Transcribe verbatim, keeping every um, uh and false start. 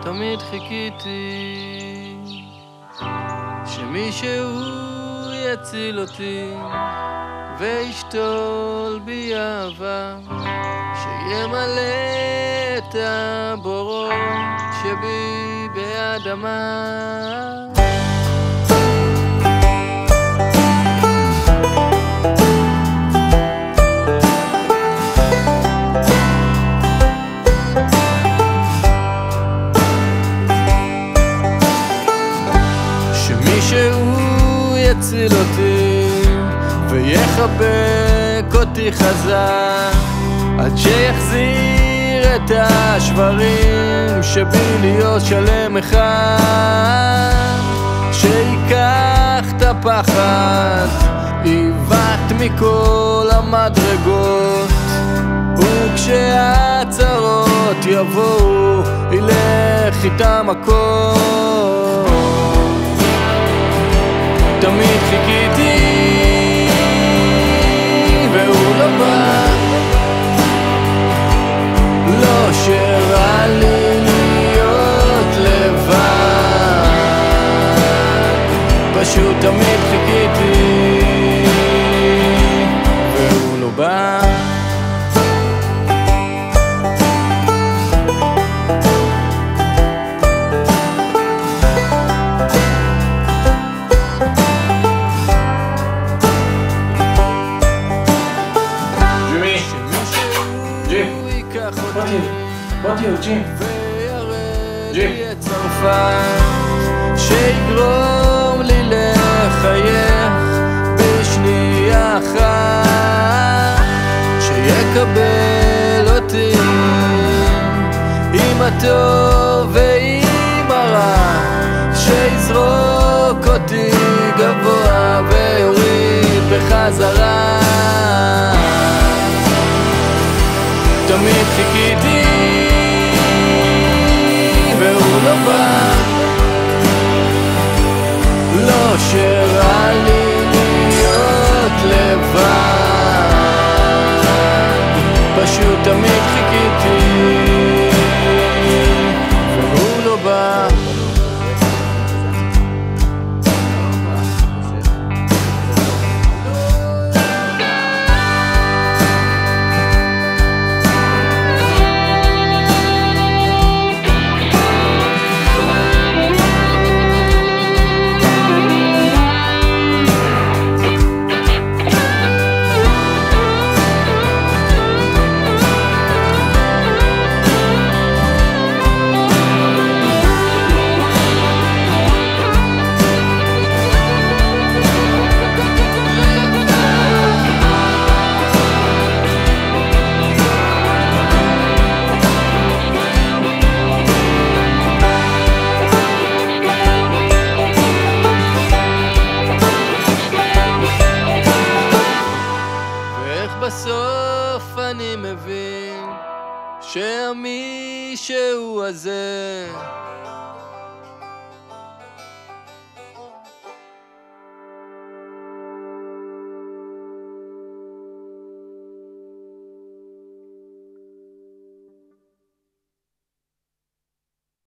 תמיד חיכיתי שמישהו יציל אותי וישתול בי אהבה, שימלא את הבורות שבי באדמה. שמישהו יציל אותי ויחבק אותי חזק עד שיחזיר את השברים שבי להיות שלם אחד, שיקח את הפחד עיוות מכל המדרגות, וכשהצרות יבואו ילך איתם הכל. תמיד חיכיתי והוא לא בא, לא שרע לי להיות לבד, פשוט תמיד חיכיתי והוא לא בא. בואי ג'ים, ג'ים, שיגרום לי לחייך בשנייה אחת, שיקבל אותי עם הטוב ועם הרע, שיזרוק אותי גבוה ויוריד בחזרה. תמיד חיכיתי והוא לא בא, לא שרע לי להיות לבד, פשוט תמיד חיכיתי והוא לא בא. בסוף אני מבין שהמישהו הזה